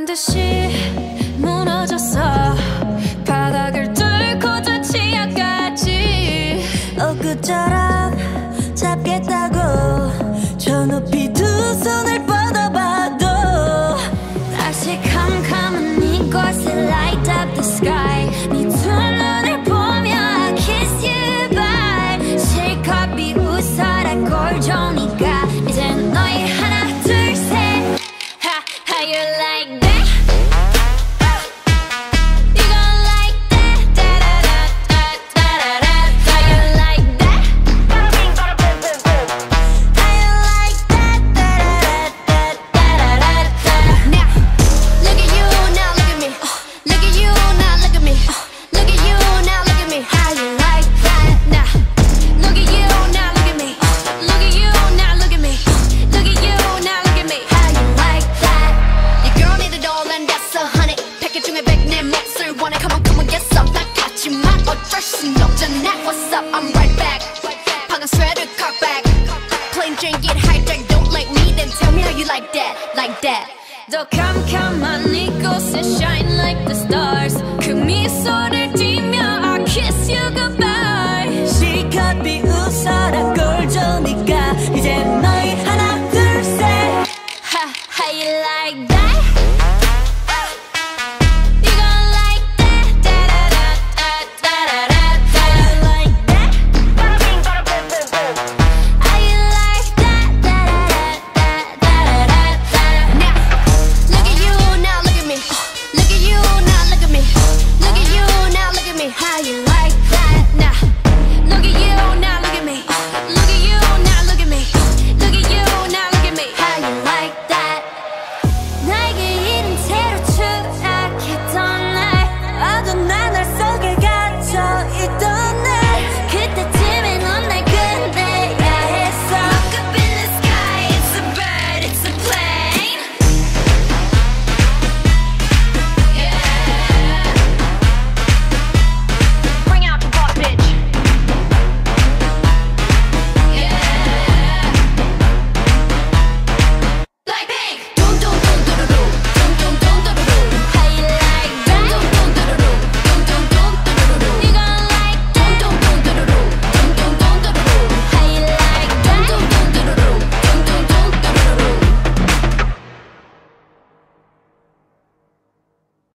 듯이 무너졌어. 바닥을 뚫고 저 치아까지. 엊그처럼 잡겠다고 저 높이 두 손을 뻗어봐도 다시 캄캄한 이곳에 light up the sky. 네 두 눈을 보며 I kiss you bye. 실컷 비웃어라 꼴좋으니까 이젠 너희 하나 둘 셋. How you like that? You gon' like that? Da da da da da da da. How you like that? Bada bing bada boom boom boom. How you like that? Da da da da da da da. Now look at you, now look at me. Look at you, now look at me. Look at you, now look at me. How you like that? Now look at you, now look at me. Look at you, now look at me. Look at you, now look at me. How you like that? Your girl need it all and that's 100. 패킷 중에 100 내 몫을 원해. Come on, get some. 나 같지만 어쩔 순 없잖아. What's up? I'm right back. 방금 sweater cock back. Plain Jane get hijacked. Don't like me, then tell me how you like that, like that. 더 캄캄한 이곳에 shine.